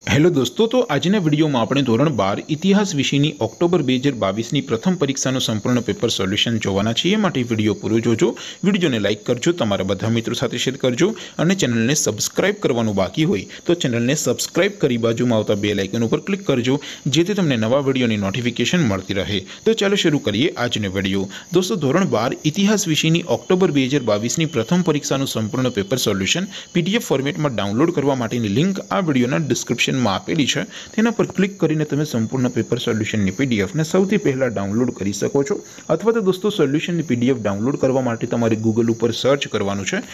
Hello दोस्तों, तो आजना video में આપણે ધોરણ 12 ઇતિહાસ વિષયની ઓક્ટોબર 2022 ની પ્રથમ પરીક્ષાનું સંપૂર્ણ પેપર સોલ્યુશન જોવાના છીએ। માટે વિડિયો પૂરો જોજો, વિડિયોને લાઈક કરજો, તમારા બધા મિત્રો સાથે શેર કરજો અને ચેનલને સબસ્ક્રાઇબ કરવાનું બાકી હોય તો ચેનલને સબસ્ક્રાઇબ કરી બાજુમાં આવતા બેલ આઇકન ઉપર ક્લિક કરજો જેથી તમને નવા વિડિયોની નોટિફિકેશન મળતી રહે। તો ચાલો શરૂ કરીએ આજનો વિડિયો। દોસ્તો, ધોરણ 12 ઇતિહાસ વિષયની ઓક્ટોબર 2022 ની પ્રથમ પરીક્ષાનું સંપૂર્ણ પેપર સોલ્યુશન પીડીએફ ફોર્મેટમાં ડાઉનલોડ કરવા માટેની લિંક આ વિડિયોના ડિસ્ક્રિપ્શન में आपेली है। तेना पर क्लिक करीने तमे संपूर्ण पेपर सोल्यूशन की पीडीएफ ने सौथी पहला डाउनलॉड करी सको छो। अथवा तो दोस्तों सोल्यूशन की पीडीएफ डाउनलॉड करवा माटे तमारे गूगल पर सर्च करवानुं छे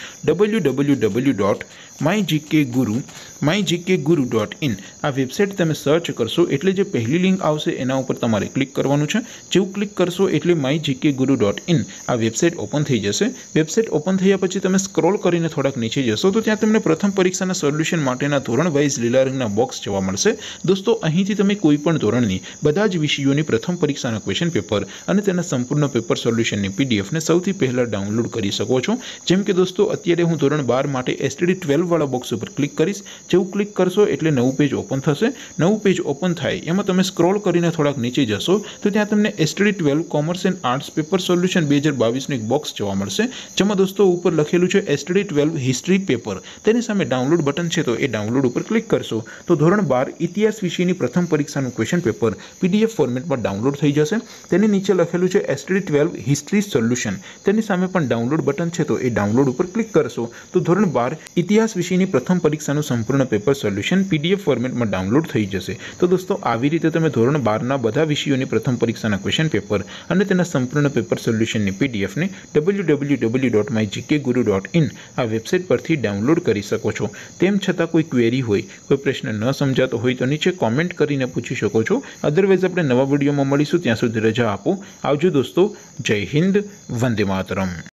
www.mygkguru.in। आ वेबसाइट तमे सर्च करशो एटले जे पहली लिंक आवशे एना उपर तमारे क्लिक करवानुं छे। जेवुं क्लिक करशो एटले mygkguru.in आ वेबसाइट ओपन थई जशे। वेबसाइट ओपन थया पछी तमे स्क्रॉल करीने थोड़ाक नीचे जशो तो त्यां तमने प्रथम परीक्षाना सोल्यूशन माटेना धोरण वाइज लीला रंगना बॉक्स जोवा मळशे। दोस्तों, અહીંથી તમે કોઈ પણ ધોરણની બધા જ વિષયોની પ્રથમ પરીક્ષાના ક્વેશ્ચન પેપર અને તેના સંપૂર્ણ પેપર સોલ્યુશનની પીડીએફ ને સૌથી પહેલા ડાઉનલોડ કરી શકો છો। જેમ કે દોસ્તો, અત્યારે હું ધોરણ 12 માટે એસટીડી 12 વાળા બોક્સ ઉપર ક્લિક કરીશ। જેવું ક્લિક કરશો એટલે નવું પેજ ઓપન થશે। નવું પેજ ઓપન થાય એમાં તમે સ્ક્રોલ કરીને થોડાક નીચે જશો તો ત્યાં તમને STD 12 commerce and arts paper solution 2022 નું એક બોક્સ જોવા મળશે, જેમાં દોસ્તો ઉપર લખેલું છે એસટીડી 12 હિસ્ટ્રી પેપર। તેની સામે ડાઉનલોડ બટન છે તો એ ડાઉનલોડ ઉપર ક્લિક કરશો तो ધોરણ 12 ઇતિહાસ વિષયની પ્રથમ પરીક્ષાનું ક્વેશ્ચન પેપર પીડીએફ ફોર્મેટમાં ડાઉનલોડ થઈ જશે। તેની નીચે લખેલું છે એસટીડી 12 હિસ્ટ્રી સોલ્યુશન, તેની સામે પણ ડાઉનલોડ બટન છે તો એ ડાઉનલોડ ઉપર ક્લિક કરશો તો ધોરણ 12 ઇતિહાસ વિષયની પ્રથમ પરીક્ષાનું સંપૂર્ણ પેપર સોલ્યુશન પીડીએફ ફોર્મેટમાં ડાઉનલોડ થઈ જશે। તો દોસ્તો, આવી રીતે તમે ધોરણ 12ના બધા વિષયોની પ્રથમ પરીક્ષાના ક્વેશ્ચન પેપર અને તેના સંપૂર્ણ પેપર સોલ્યુશનની પીડીએફને www.mygkguru.in આ વેબસાઇટ પરથી ડાઉનલોડ કરી શકો છો। તેમ છતાં કોઈ ક્વેરી હોય, કોઈ પ્રશ્ન न समझातो होय तो नीचे कॉमेंट करीने पूछी शको छो। अदरवाइज आपणे नवा विडियो में मळीशुं, त्यां सुधी रजा आपो। आवजो दोस्तों। जय हिंद, वंदे मातरम।